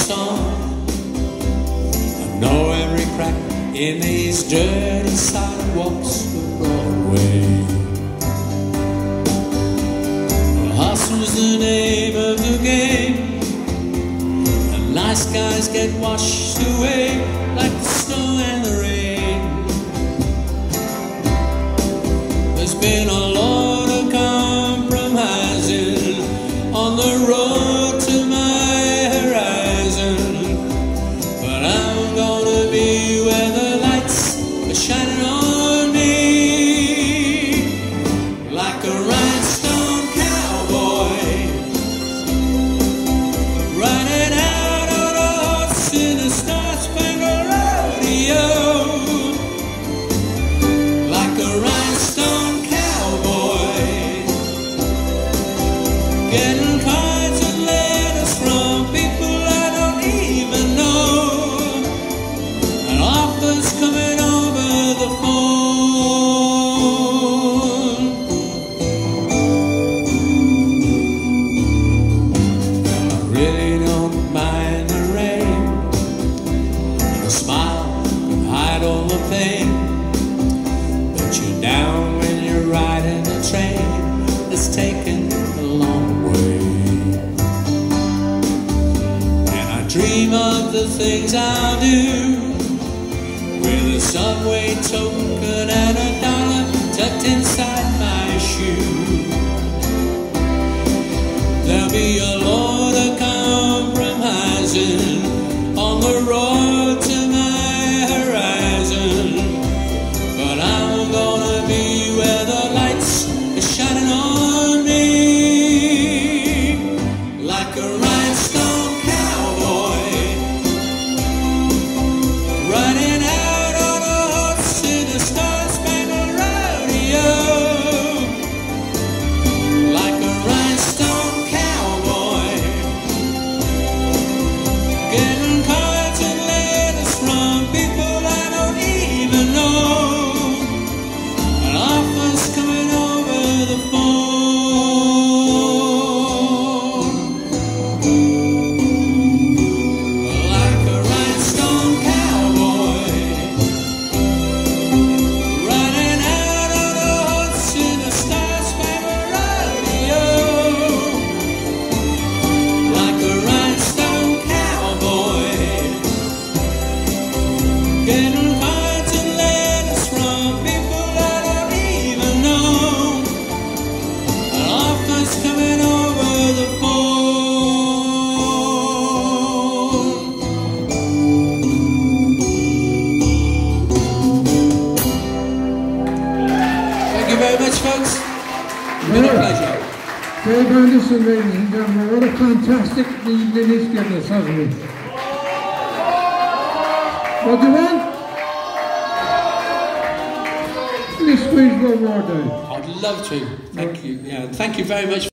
rhinestone. I know every crack in these dirty sidewalks of Broadway. Well, hustle's the name of the game, and nice guys get washed away like the snow and the rain. There's been a lot of compromising on the road to my horizon, but I'm gonna be where the lights are shining on me, like a rhinestone cowboy, riding out on a horse in a star-spangled rodeo, like a rhinestone cowboy, getting cards and letters from people I don't even know, and offers coming over the phone. I really don't mind the rain, and a smile can hide all the pain, but you're down when you're riding a train that's taken a long way. And I dream of the things I'll do, with a subway token and $1 tucked inside my shoe. There'll be a lot of compromising on the road to my horizon, but I'm gonna be where the lights are shining on me, like a rhinestone cowboy, riding out on a horse in a star-spangled rodeo, like a rhinestone cowboy, getting cards and letters from people I don't even know, and offers coming over the phone. Like a rhinestone cowboy, riding out on a horse in a star-spangled rodeo, like a rhinestone cowboy, getting cards and letters from people I don't even know, and offers coming over the phone. Thank you very much, folks. It's been a pleasure. Dave Anderson, ladies and gentlemen, what a fantastic evening he's given us, hasn't he? What do you want? Please squeeze one more down. I'd love to. Thank you. Yeah, thank you very much.